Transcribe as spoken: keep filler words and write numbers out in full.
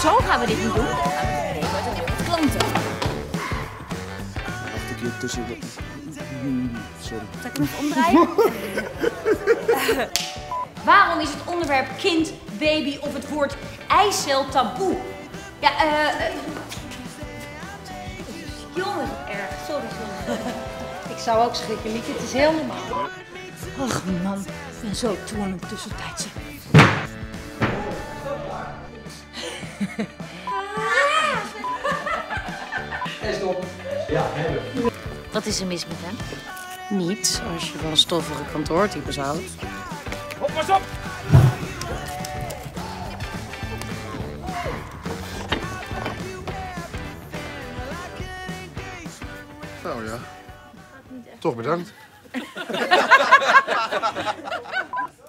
zo gaan we dit niet doen. Dan gaan we het regelen met klanten. Wacht een keer tussen de... Sorry. Zal ik hem even omdraaien? Waarom is het onderwerp kind, baby of het woord eicel taboe? Ja, eh... Uh, jongen, erg. Sorry, sorry. Ik zou ook schrikken, Lieke. Het is heel normaal. Ach man, ik ben zo toe aan een tussentijdse. Ja, hebben we. Wat is er mis met hem? Niet als je van stoffige kantoortypes houdt. Hop, pas op! Nou ja, toch bedankt.